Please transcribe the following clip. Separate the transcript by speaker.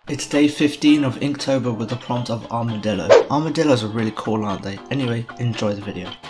Speaker 1: It's day 15 of Inktober with the prompt of Armadillo. Armadillos are really cool, aren't they? Anyway, enjoy the video.